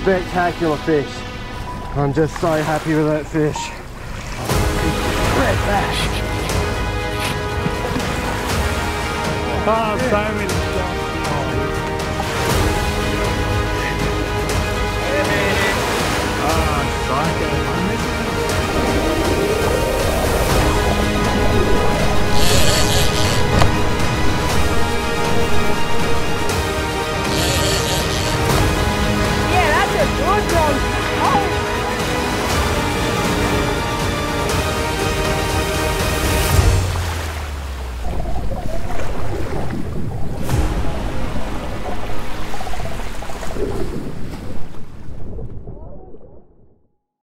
spectacular fish. I'm just so happy with that fish. Red bash. Oh, so many shots. Oh, psycho, man.